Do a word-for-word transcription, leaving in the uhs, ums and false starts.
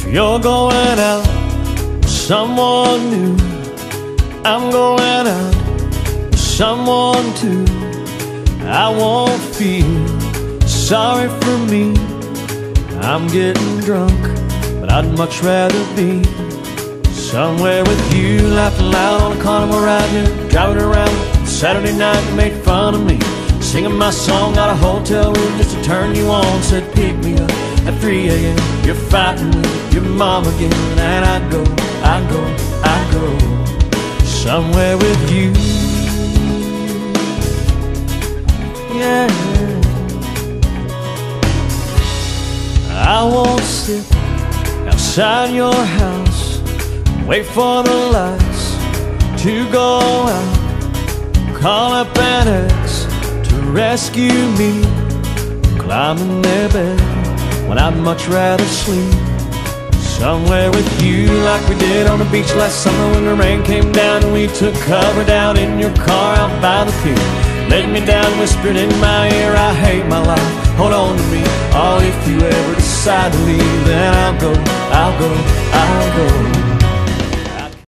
You're going out with someone new. I'm going out with someone too. I won't feel sorry for me. I'm getting drunk, but I'd much rather be somewhere with you, laughing loud on a carnival ride here, driving around Saturday night and made fun of me, singing my song out of a hotel room just to turn you on. Said pick me up at three A M You're fighting with your mom again, and I'd go, I'd go, I'd go somewhere with you. Yeah, I won't sit outside your house, wait for the lights to go out, call up an ex to rescue me, climb in their bed when I'd much rather sleep somewhere with you, like we did on the beach last summer when the rain came down and we took cover down in your car out by the pier. Laid me down, whispered in my ear, I hate my life, hold on to me. Oh, if you ever decide to leave, then I'll go, I'll go, I'll go